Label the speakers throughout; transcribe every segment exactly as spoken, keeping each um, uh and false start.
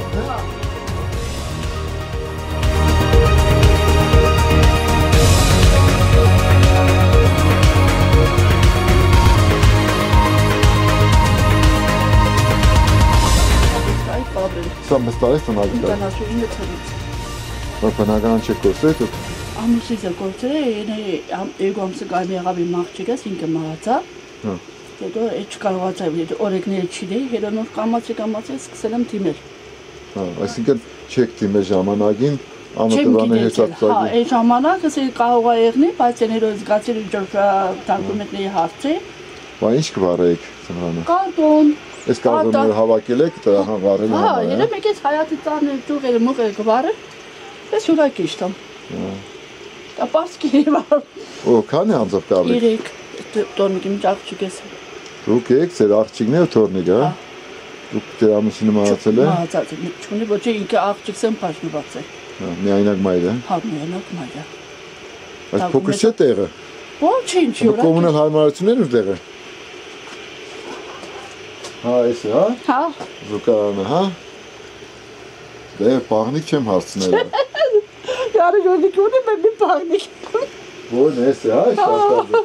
Speaker 1: Sam bestalist un agda.
Speaker 2: International Unit.
Speaker 1: Va panagan chekoset.
Speaker 2: Ամուսի զգործերը են էգոմս գայմի աղավի մաղջիկս ինքը մահացա։
Speaker 1: Հա։
Speaker 2: Հետո էջ կարողացա օրեկները չիդեի, հետո նոր կամացի կամացի սկսել եմ թիմել։
Speaker 1: Հա, այսինքն չեք թիմել ժամանակին ամտվանը հեսապսագի։
Speaker 2: Հա, այդ ժամանակը սի կարող է եղնի, բայց երբ զգացել ջորա տանկումետների հարցը։
Speaker 1: Բա ինչ կվարեք ծնվանը։
Speaker 2: Կարտոն։
Speaker 1: Այս կարտոնները հավաքել եք, դա հա վարել
Speaker 2: եմ։ Հա, երբ եկես հայատի տանը ճյուղերը մուղերը կվարը, ես յուրակ իշտամ։ Դա պարսկի վար։
Speaker 1: Օ, քանի անձով կարեք։
Speaker 2: Երեք տորնիկի միջ աղջիկ ես։
Speaker 1: Դուք եք, ձեր աղջիկն է ու թորնիկը, հա։ Դուք ձեր ամուսինը մահացել է։
Speaker 2: Մահացած է, չունի ոչ ինքը աղջիկս եմ բաժնված է։
Speaker 1: Հա, միայնակ մայր է։
Speaker 2: Հա, միայնակ մայր է։
Speaker 1: Այս փոքր չէ տեղը։
Speaker 2: Ոչինչ, յուրակ։
Speaker 1: Կոմունալ հարմարություններ ու տեղը։ Հա, էս է, հա։
Speaker 2: Հա։
Speaker 1: Զուկարանը, հա։ Դե պաղնիկ չեմ հարցնել։
Speaker 2: Yarı gördük onu ben bir parnik.
Speaker 1: Bu neyse ha işte aslanım.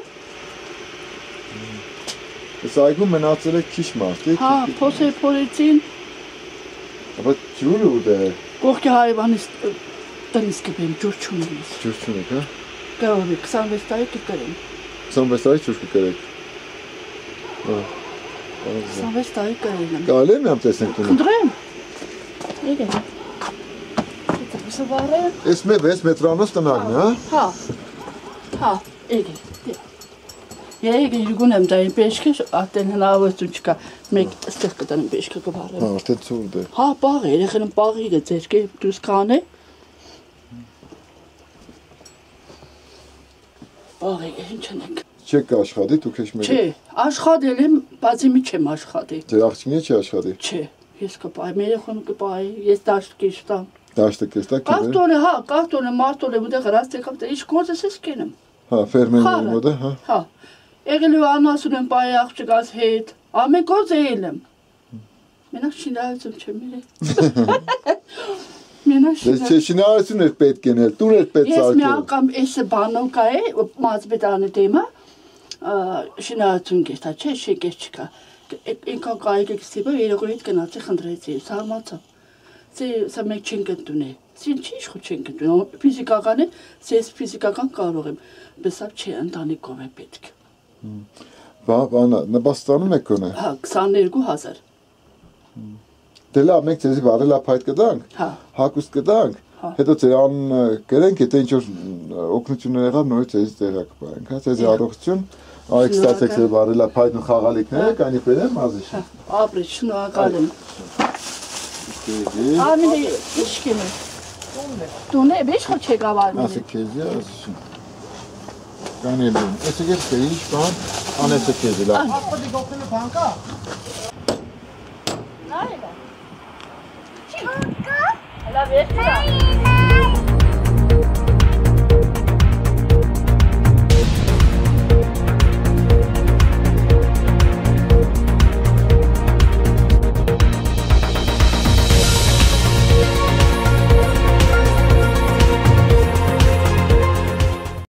Speaker 1: Saygın menatele kiş martı.
Speaker 2: Ha, pose policin.
Speaker 1: Ama çuru da.
Speaker 2: Korku hayvan deniz gibi çurçunumuz.
Speaker 1: Çurçunuk ha?
Speaker 2: Gavur kısan vestayı tutarım.
Speaker 1: Kısan vestayı çurçuk gerek. Ha.
Speaker 2: Kısan vestayı gerek.
Speaker 1: Gale mi yaptın bunu?
Speaker 2: Kındırayım. İyi gel.
Speaker 1: Esme ves metranos tanagni, ha?
Speaker 2: Ha. Ha, ege. Ya ege yugunem dayın peşke aten hanavatun çıka mek stekkadan peşke kabarım.
Speaker 1: Ha, orta çurdu.
Speaker 2: Ha, bağı, eleğinin bağı geçerke düz kane. Bağı geçenek.
Speaker 1: Çek aşağıda tu keşmeli.
Speaker 2: Çe, aşağıda elim bazı çem aşağıda.
Speaker 1: Çe akçine çe aşağıda.
Speaker 2: Çe, yes kapay, mele konu kapay, yes taş geçtan.
Speaker 1: Daştık kestak gibi.
Speaker 2: Kaç tane ha, kaç tane mart tane bu da karastı kapta iş konusuz kenim.
Speaker 1: Ha, fermenlerim o da ha.
Speaker 2: Ha. Egeli anasının bayağı çıkaz het. Ama göz eğilim. Menak şimdi ağzım çemili. Menak şimdi.
Speaker 1: Des çeşini arasın et bet genel. Dur et bet
Speaker 2: Yes,
Speaker 1: sarkı.
Speaker 2: mi akam esse banu kay, maz bir tane tema. Şimdi ağzım geçti. Çeşe geç çıka. İnkan kay geçti. Böyle koyut kenatı kandırıcı. Sarmatı. Se samek çingentune. Sin çiş ku çingentune. Fizikakanı ses fizikakan kalıyorum. Besap çeyen tane kove petk.
Speaker 1: Va bana ne bastanı mı konu?
Speaker 2: Ha, ksanırgu hazır.
Speaker 1: Dela mek tezi var la payt gedank.
Speaker 2: Ha.
Speaker 1: Hakus gedank. Hedo tean gelen ki tençor oknuçunlara noy tezi terak bank. Ha tezi adokçun. A ekstra tekse var la payt nu khagalik ne kani peder mazış.
Speaker 2: Abri şunu akalım. Amine iş kimi? Dune beş ko çeka var mı?
Speaker 1: Nasıl kezi yazışın. Kanelin. Ese geçti iş ban. Anese kezi la.
Speaker 3: Hadi dokunu banka.
Speaker 2: Nerede? Kanka. Hala ver.